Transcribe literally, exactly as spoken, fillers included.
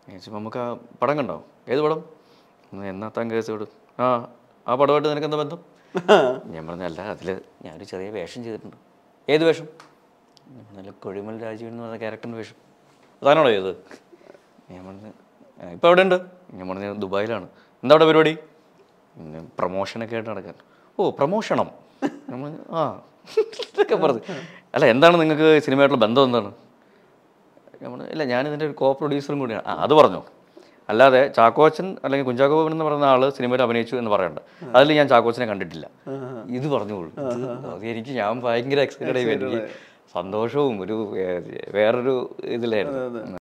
ചേച്ചി നമുക്ക് ആ പടം കണ്ടോ? ഏത് പടം? എന്നാ താൻ കേസ് വിടും. ആ ആ പടമായിട്ട് നിനക്ക് എന്താ ബന്ധം? ഞാൻ പറഞ്ഞല്ല, അതിൽ ഞാനൊരു ചെറിയ വേഷം ചെയ്തിട്ടുണ്ട്. ഏത് വേഷം? നല്ല കൊഴിമൽ രാജീവൻ എന്ന് പറഞ്ഞ ക്യാരക്ടറിൻ്റെ വേഷം. അതാണോ ചെയ്തത്? ഞാൻ പറഞ്ഞു ഇപ്പോൾ എവിടെ ഉണ്ട്? ഞാൻ പറഞ്ഞു ദുബായിലാണ്. എന്താ അവിടെ പരിപാടി? പിന്നെ പ്രൊമോഷനൊക്കെ ആയിട്ട് നടക്കാൻ. ഓ പ്രൊമോഷണം? നമ്മൾ ആ ഇതൊക്കെ പറഞ്ഞു. അല്ല എന്താണ് നിങ്ങൾക്ക് സിനിമയായിട്ടുള്ള ബന്ധം എന്താണ്? ഞാൻ പറഞ്ഞു ഇല്ല, ഞാനിതിൻ്റെ ഒരു കോ പ്രൊഡ്യൂസറും കൂടിയാണ്. ആ അത് പറഞ്ഞു. അല്ലാതെ ചാക്കോച്ചൻ അല്ലെങ്കിൽ കുഞ്ചാക്കോ ബോബൻ എന്ന് പറയുന്ന ആൾ സിനിമയിൽ അഭിനയിച്ചു എന്ന് പറയണ്ട. അതിൽ ഞാൻ ചാക്കോച്ചനെ കണ്ടിട്ടില്ല. ഇത് പറഞ്ഞോളൂ. അത് എനിക്ക് ഞാൻ ഭയങ്കര എക്സൈറ്റഡ് ആയി. എനിക്ക് സന്തോഷവും ഒരു വേറൊരു ഇതിലായിരുന്നു.